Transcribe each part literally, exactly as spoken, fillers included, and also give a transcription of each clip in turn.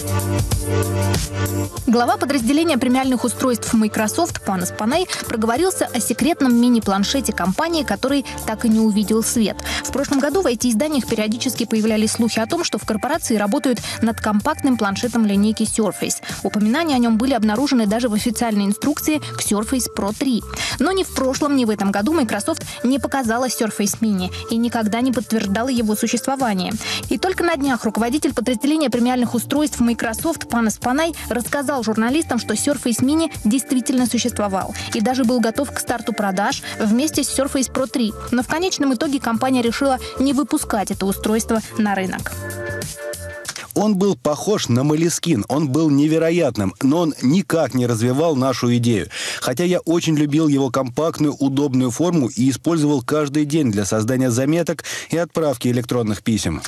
Глава подразделения премиальных устройств Microsoft Панас Панай проговорился о секретном мини-планшете компании, который так и не увидел свет. В прошлом году в ай ти-изданиях периодически появлялись слухи о том, что в корпорации работают над компактным планшетом линейки Surface. Упоминания о нем были обнаружены даже в официальной инструкции к Surface Pro три. Но ни в прошлом, ни в этом году Microsoft не показала Surface Mini и никогда не подтверждала его существование. И только на днях руководитель подразделения премиальных устройств Microsoft Панас Панай рассказал журналистам, что Surface Mini действительно существовал и даже был готов к старту продаж вместе с Surface Pro три. Но в конечном итоге компания решила не выпускать это устройство на рынок. Он был похож на Moleskine, он был невероятным, но он никак не развивал нашу идею. Хотя я очень любил его компактную, удобную форму и использовал каждый день для создания заметок и отправки электронных писем.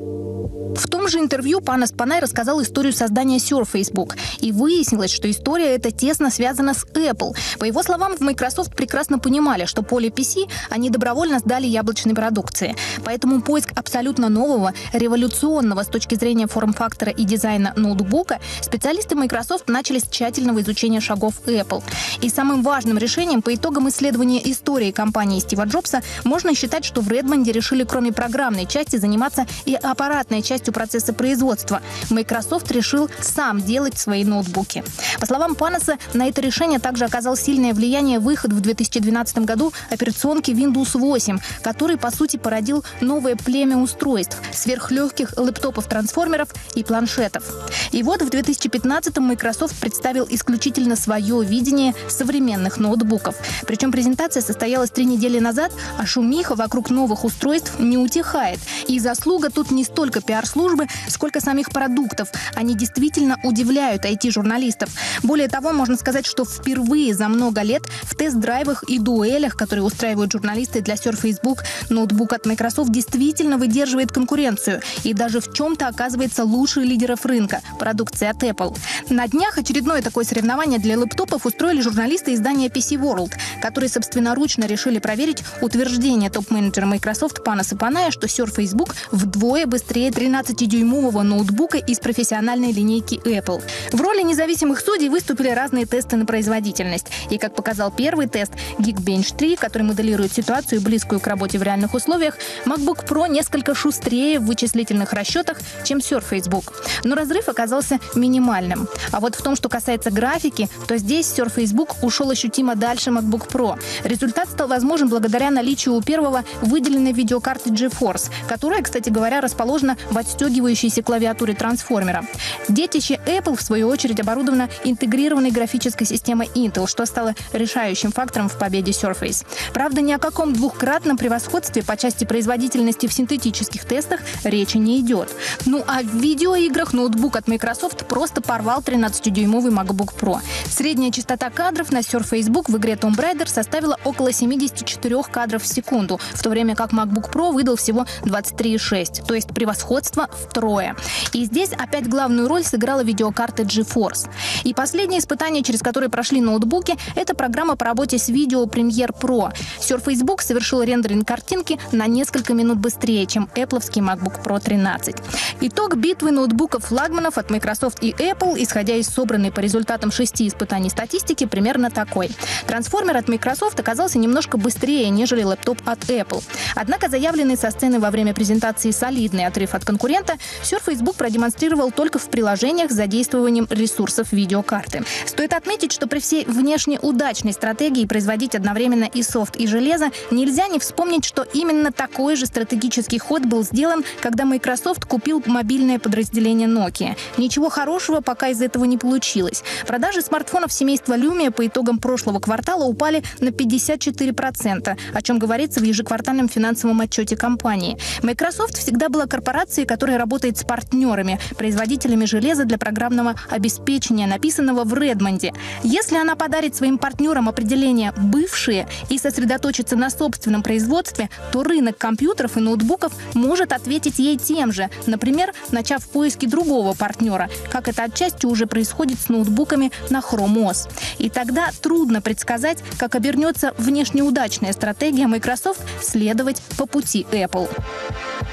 В том же интервью Панас Панай рассказал историю создания Surface Book. И выяснилось, что история эта тесно связана с Apple. По его словам, в Microsoft прекрасно понимали, что поле пи си они добровольно сдали яблочной продукции. Поэтому поиск абсолютно нового, революционного с точки зрения форм-фактора и дизайна ноутбука специалисты Microsoft начали с тщательного изучения шагов Apple. И самым важным решением по итогам исследования истории компании Стива Джобса можно считать, что в Редмонде решили кроме программной части заниматься и аппаратной частью процесса производства. Microsoft решил сам делать свои ноутбуки. По словам Панаса, на это решение также оказал сильное влияние выход в две тысячи двенадцатом году операционки Windows восемь, который, по сути, породил новое племя устройств, сверхлегких лэптопов-трансформеров и планшетов. И вот в две тысячи пятнадцатом Microsoft представил исключительно свое видение современных ноутбуков. Причем презентация состоялась три недели назад, а шумиха вокруг новых устройств не утихает. И заслуга тут не столько пиар-службы, сколько самих продуктов. Они действительно удивляют ай ти-журналистов. Более того, можно сказать, что впервые за много лет в тест-драйвах и дуэлях, которые устраивают журналисты для Surface Book, ноутбук от Microsoft действительно выдерживает конкуренцию и даже в чем-то оказывается лучше лидеров рынка – продукции от Apple. На днях очередное такое соревнование для лэптопов устроили журналисты издания пи си World, которые собственноручно решили проверить утверждение топ-менеджера Microsoft Панаса Паная, что Surface Book вдвое быстрее тринадцатидюймового ноутбука из профессиональной линейки Apple. В роли независимых судей выступили разные тесты на производительность. И, как показал первый тест, Geekbench три, который моделирует ситуацию, близкую к работе в реальных условиях, MacBook Pro несколько шустрее в вычислительных расчетах, чем Surface Book. Но разрыв оказался минимальным. А вот в том, что касается графики, то здесь Surface Book ушел ощутимо дальше MacBook Pro. Результат стал возможен благодаря наличию у первого выделенной видеокарты GeForce, которая, кстати говоря, расположена в отстегивающейся клавиатуре трансформера. Детище Apple, в свою очередь, оборудовано интегрированной графической системой Intel, что стало решающим фактором в победе Surface. Правда, ни о каком двухкратном превосходстве по части производительности в синтетических тестах речи не идет. Ну а в видеоиграх ноутбук от Microsoft просто порвал тринадцатидюймовый MacBook Pro. Средняя частота кадров на Surface Book в игре Tomb Raider составила около семьдесят четыре кадров в секунду, в то время как MacBook Pro выдал всего двадцать три и шесть, то есть превосходство втрое. И здесь опять главную роль сыграла видеокарта GeForce. И последнее испытание, через которое прошли ноутбуки, это программа по работе с видео Premiere Pro. Surface Book совершил рендеринг картинки на несколько минут быстрее, чем Apple'овский MacBook Pro тринадцать. Итог битвы ноутбуков-флагманов от Microsoft и Apple, исходя из собранной по результатам шести испытаний статистики, примерно такой. Трансформер от Microsoft оказался немножко быстрее, нежели лэптоп от Apple. Однако заявленный со сцены во время презентации солидный отрыв от конкурента Surface Book продемонстрировал только в приложениях с задействованием ресурсов видеокарты. Стоит отметить, что при всей внешне удачной стратегии производить одновременно и софт, и железо, нельзя не вспомнить, что именно такой же стратегический ход был сделан, когда Microsoft купил мобильное подразделение Nokia. Ничего хорошего пока из этого не получилось. Продажи смартфонов семейства Lumia по итогам прошлого квартала упали на пятьдесят четыре процента, о чем говорится в ежеквартальном финансовом отчете компании. Microsoft всегда была корпорацией, которая работает с партнерами, производителями железа для программного обеспечения, написанного в Редмонде. Если она подарит своим партнерам определение «бывшие» и сосредоточится на собственном производстве, то рынок компьютеров и ноутбуков может ответить ей тем же, например, начав поиски другого партнера, как это отчасти уже происходит с ноутбуками на Chrome о эс. И тогда трудно предсказать, как обернется внешне удачная стратегия Microsoft следовать по пути Apple.